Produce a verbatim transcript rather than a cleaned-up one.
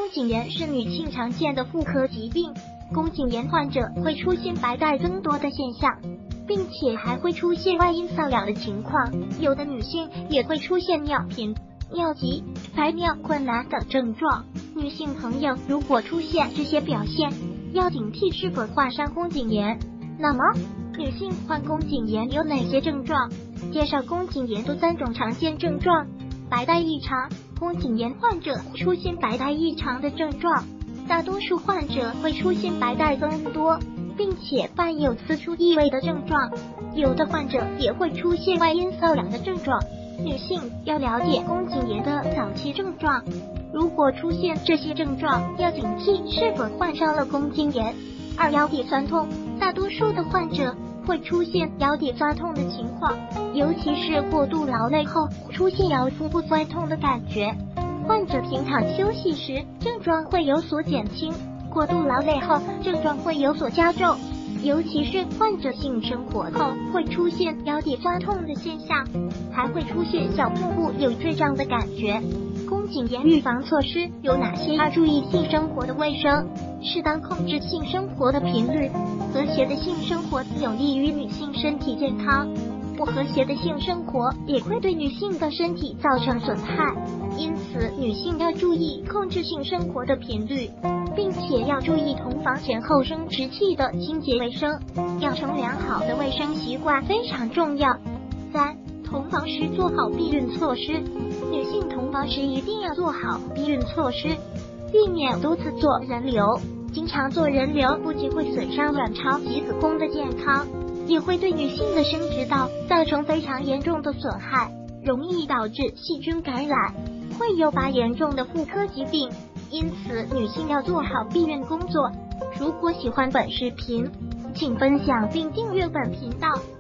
宫颈炎是女性常见的妇科疾病，宫颈炎患者会出现白带增多的现象，并且还会出现外阴瘙痒的情况，有的女性也会出现尿频、尿急、排尿困难等症状。女性朋友如果出现这些表现，要警惕是否患上宫颈炎。那么，女性患宫颈炎有哪些症状？介绍宫颈炎的三种常见症状。白带异常，宫颈炎患者出现白带异常的症状，大多数患者会出现白带增多，并且伴有刺出异味的症状，有的患者也会出现外阴瘙痒的症状。女性要了解宫颈炎的早期症状，如果出现这些症状，要警惕是否患上了宫颈炎。二、腰底酸痛，大多数的患者会出现腰底酸痛的情况，尤其是过度劳累后出现腰腹部酸痛的感觉。患者平躺休息时，症状会有所减轻；过度劳累后，症状会有所加重。尤其是患者性生活后，会出现腰底酸痛的现象，还会出现小腹部有坠胀的感觉。宫颈炎预防措施有哪些？要注意性生活的卫生，适当控制性生活的频率。和谐的性生活有利于女性身体健康，不和谐的性生活也会对女性的身体造成损害。因此，女性要注意控制性生活的频率，并且要注意同房前后生殖器的清洁卫生，养成良好的卫生习惯非常重要。三、同房时做好避孕措施。女性同房时一定要做好避孕措施，避免多次做人流。经常做人流不仅会损伤卵巢及子宫的健康，也会对女性的生殖道造成非常严重的损害，容易导致细菌感染，会诱发严重的妇科疾病。因此，女性要做好避孕工作。如果喜欢本视频，请分享并订阅本频道。